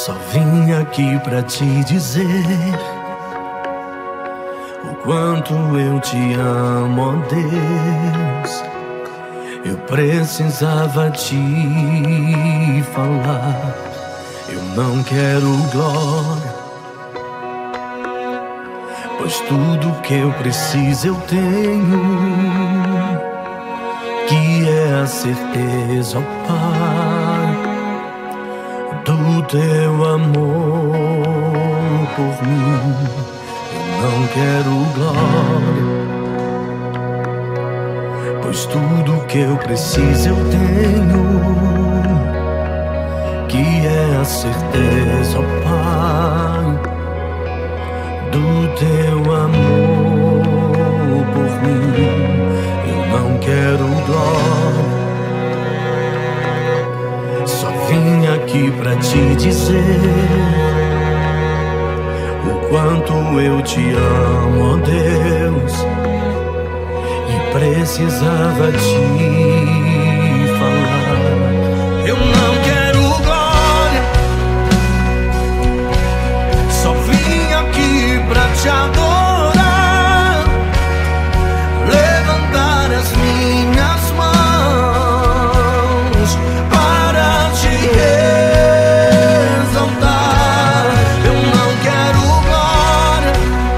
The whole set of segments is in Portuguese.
Só vim aqui pra te dizer o quanto eu te amo, ó Deus. Eu precisava te falar. Eu não quero glória, pois tudo que eu preciso eu tenho, que é a certeza, ó Pai, do teu amor por mim. Eu não quero glória, pois tudo que eu preciso eu tenho, que é a certeza, ó Pai, do teu amor por mim. Eu não quero glória, só vim aqui pra te dizer o quanto eu te amo, ó Deus, e precisava te falar. Eu não quero glória, só vim aqui pra te adorar, levantar as minhas mãos para te exaltar. Eu não quero glória,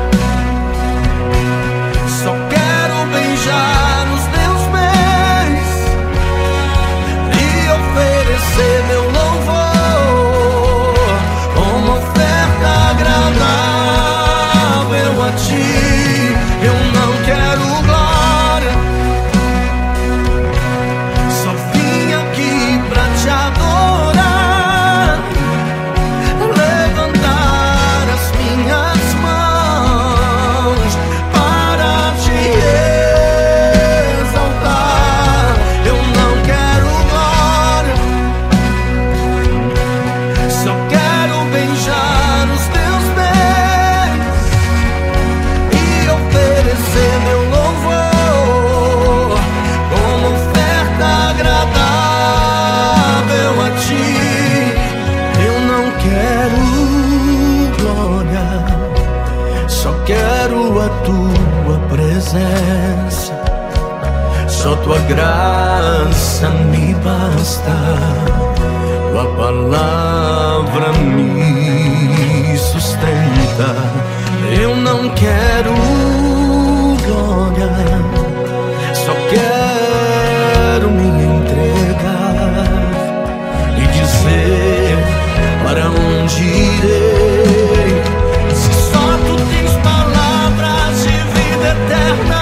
só quero beijar os teus pés e oferecer meu louvor como oferta agradável a ti. Eu não quero glória, só vim aqui pra te adorar, levantar as minhas mãos para te exaltar. Eu não quero glória, só quero beijar os teus pés e oferecer meu louvor como oferta agradável a ti. Eu não quero glória, só quero a tua presença. Só tua graça me basta, tua palavra me sustenta. Eu não quero glória, só quero me entregar e dizer para onde irei, se só tu tens palavras de vida eterna.